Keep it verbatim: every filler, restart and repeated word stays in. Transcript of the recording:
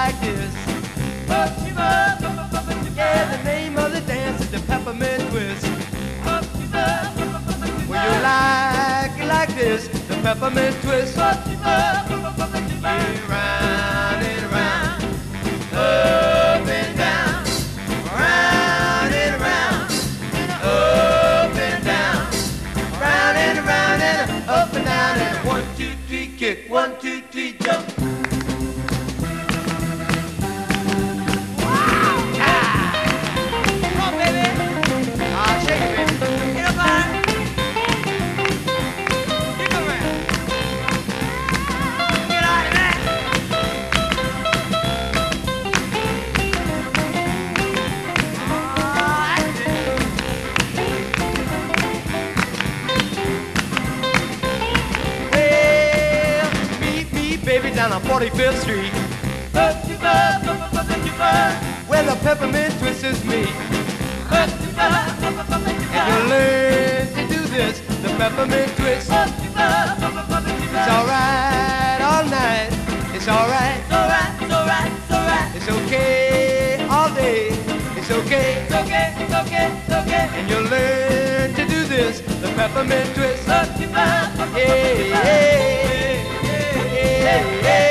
like this. Yeah, the name of the dance is the peppermint twist. Well, you like it like this, the peppermint twist. Yeah, round and round, up and down, round and round, up and down, round and round and up and down, and one, two, three, kick, one, two, three, jump. Down on forty-fifth Street, where the peppermint twist is me. And you learn to do this, the peppermint twist. It's alright all night, it's alright, it's alright, it's alright, it's alright. It's okay all day, it's okay, it's okay, it's okay, it's okay. And you learn to do this, the peppermint twist. Yeah, yeah, yeah. Hey, hey.